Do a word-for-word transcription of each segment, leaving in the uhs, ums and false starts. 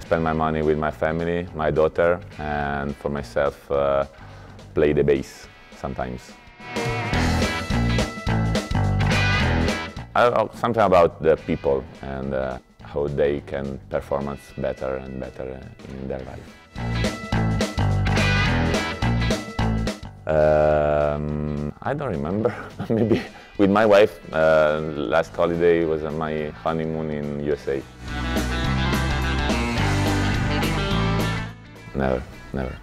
spend my money with my family, my daughter, and for myself, uh, play the bass sometimes. I, something about the people and uh, how they can perform better and better in their life. Um, I don't remember. Maybe with my wife, uh, last holiday was uh, my honeymoon in U S A. Never, never.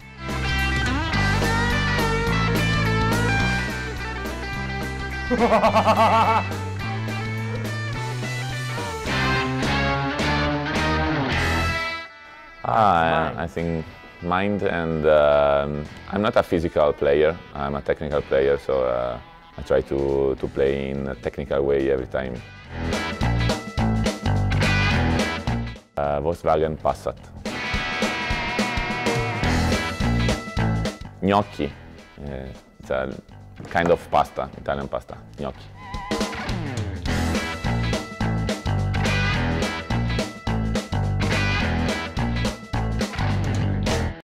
ah, I, I think mind and um, I'm not a physical player. I'm a technical player, so uh, I try to to play in a technical way every time. Uh, Volkswagen Passat. Gnocchi. Uh, it's a kind of pasta, Italian pasta. Gnocchi.